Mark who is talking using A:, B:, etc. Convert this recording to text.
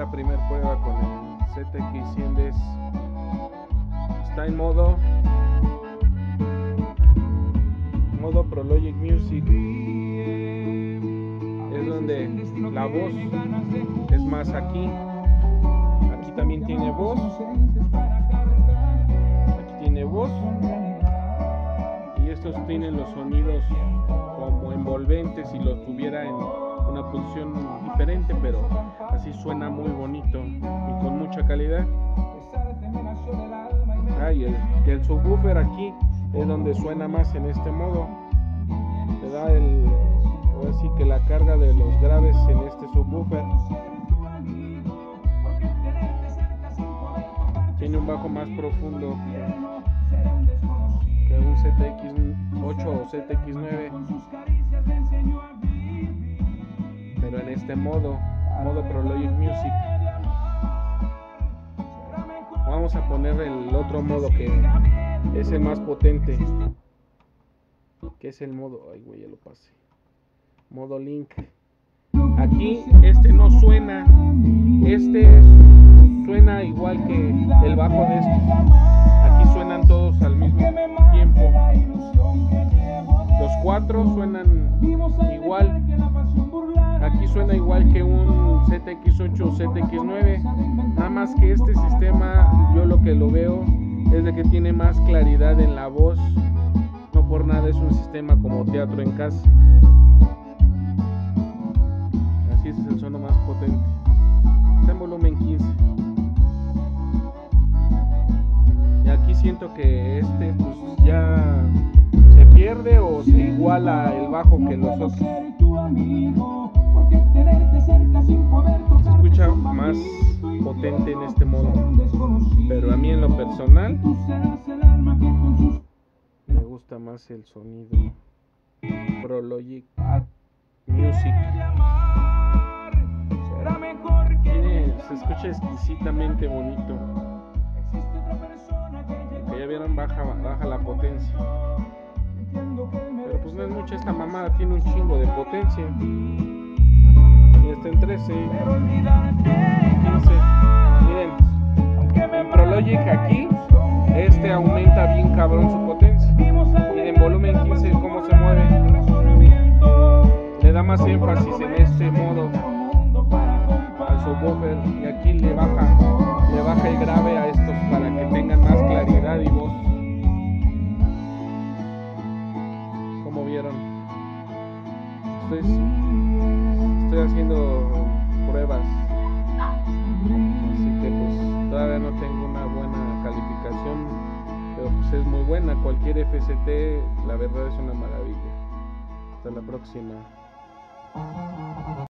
A: la primera prueba con el ZX100 está en modo Prologic Music. Es donde la voz es más aquí también tiene voz, aquí tiene voz, y estos tienen los sonidos como envolventes si los tuviera en una posición diferente, pero así suena muy bonito y con mucha calidad. Y el subwoofer aquí es donde suena más en este modo, le da así que la carga de los graves en este subwoofer. Tiene un bajo más profundo que un ZX8 o ZX9, pero en este modo Prologic Music. Vamos a poner el otro modo que es el más potente, que es el modo, ya lo pasé, modo Link. Aquí este no suena, suena igual que el bajo de estos. Aquí suenan todos al mismo tiempo. Los cuatro suenan igual. Aquí suena igual que un ZX8 o ZX9. Nada más que este sistema, yo lo que lo veo es de que tiene más claridad en la voz. No por nada es un sistema como teatro en casa. Así es el sonido más potente. Está en volumen 15. Y aquí siento que pues ya se pierde o se iguala el bajo que los otros. Se escucha más potente en este modo, pero a mí en lo personal me gusta más el sonido Prologic Music. Se escucha exquisitamente bonito. Que ya vieron, baja la potencia, pero pues no es mucha esta mamada, tiene un chingo de potencia y está en 13, 15. Miren, en Prologic aquí aumenta bien cabrón su potencia. Miren, volumen 15 cómo se mueve, le da más énfasis en este modo al subwoofer, y aquí le baja el grave a estos para que tengan más claridad y voz. Como vieron, estoy haciendo pruebas, así que pues todavía no tengo una buena calificación, pero pues es muy buena. Cualquier FST, la verdad, es una maravilla. Hasta la próxima.